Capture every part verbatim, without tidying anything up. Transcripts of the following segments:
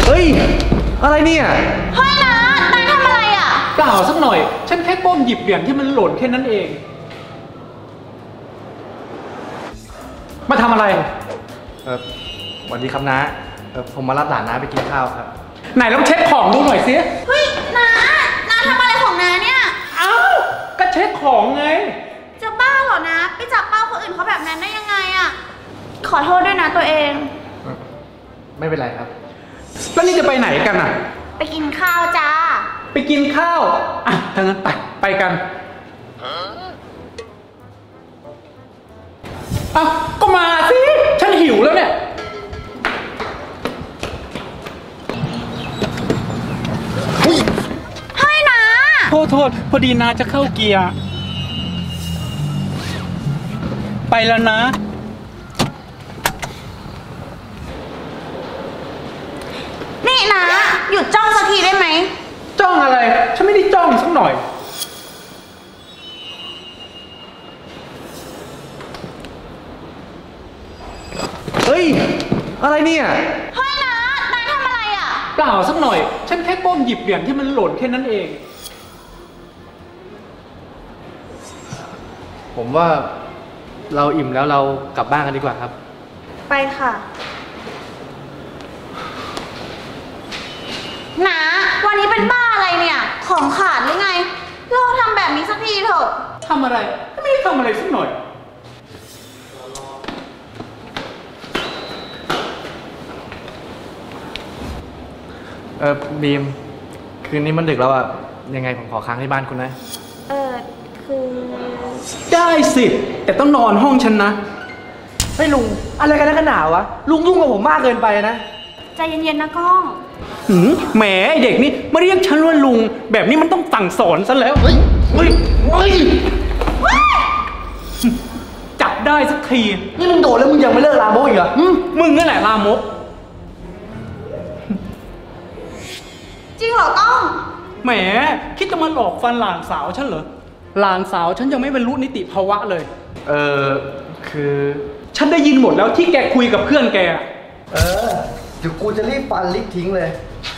เฮ้ยอะไรเนี่ยเฮ้ยนะนายทำอะไรอ่ะเปล่าสักหน่อยฉันแค่ก้มหยิบเหรียญที่มันหล่นแค่นั้นเองมาทำอะไรเออสวัสดีครับน้าเออผมมารับหลานน้าไปกินข้าวครับไหนลองเช็คของดูหน่อยสิเฮ้ยน้าน้าทำอะไรของน้าเนี่ยเอ้าก็เช็คของไงจะบ้าเหรอนะไปจับเป้าคนอื่นเขาแบบนั้นได้ยังไงอ่ะขอโทษด้วยนะตัวเองไม่เป็นไรครับแล้วนี่จะไปไหนกันอ่ะไปกินข้าวจ้าไปกินข้าวอ่ะถ้างั้นไปไปกันอ้าวก็มาสิฉันหิวแล้วเนี่ยให้นะโทษโทษพอดีนาจะเข้าเกียร์ไปแล้วนะนี่นะหยุดจ้องสักทีได้ไหมจ้องอะไรฉันไม่ได้จ้องสักหน่อยเฮ้ยอะไรเนี่ยเฮ้ยนะนายทำอะไรอ่ะเปล่าสักหน่อยฉันแค่ก้มหยิบเหรียญที่มันหล่นแค่นั้นเองผมว่าเราอิ่มแล้วเรากลับบ้านกันดีกว่าครับไปค่ะนะวันนี้เป็นบ้าอะไรเนี่ยของขาดหรือไงเราทำแบบนี้สักทีเถอะทำอะไรไม่ได้ทำอะไรสักหน่อยเออบีมคืนนี้มันดึกแล้วอะยังไงผมขอค้างที่บ้านคุณนะเออคือได้สิแต่ต้องนอนห้องฉันนะเฮ้ยลุงอะไรกันนักหนาวะลุงยุ่งกับผมมากเกินไปนะใจเย็นๆนะก้องหืมแหมไอเด็กนี่มาเรียกฉันว่าลุงแบบนี้มันต้องสั่งสอนซะแล้วเฮ้ยเฮ้ยเฮ้ยจับได้สักทีนี่มึงโดดแล้วมึงยังไม่เลิกลามกอีกเหรอมึงนั่นแหละลามกจริงเหรอก้องแหมคิดจะมาหลอกฟันหลานสาวฉันเหรอหลานสาวฉันยังไม่บรรลุนิติภาวะเลยเออคือฉันได้ยินหมดแล้วที่แกคุยกับเพื่อนแกเออเดี๋ยวกูจะรีบฟันลิฟทิ้งเลย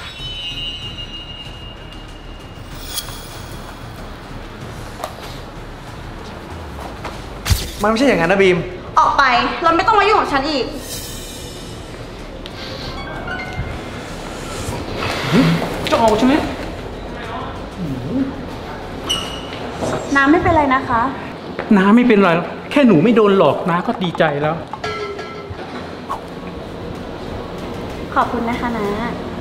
มันไม่ใช่อย่างนั้นนะบีมออกไปเราไม่ต้องมายุ่งกับฉันอีกจะเอาใช่ไหมน้าไม่เป็นไรนะคะน้าไม่เป็นไรแค่หนูไม่โดนหลอกน้าก็ดีใจแล้วขอบคุณนะคะน้า